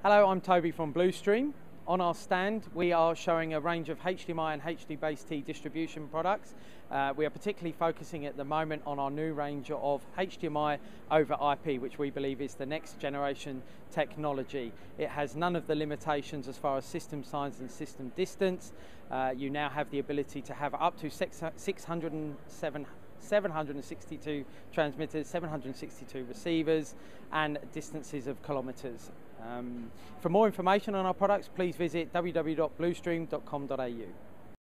Hello, I'm Toby from Bluestream. On our stand, we are showing a range of HDMI and HD-based distribution products. We are particularly focusing at the moment on our new range of HDMI over IP, which we believe is the next generation technology. It has none of the limitations as far as system size and system distance. You now have the ability to have up to 762 transmitters, 762 receivers, and distances of kilometers. For more information on our products, please visit www.bluestream.com.au.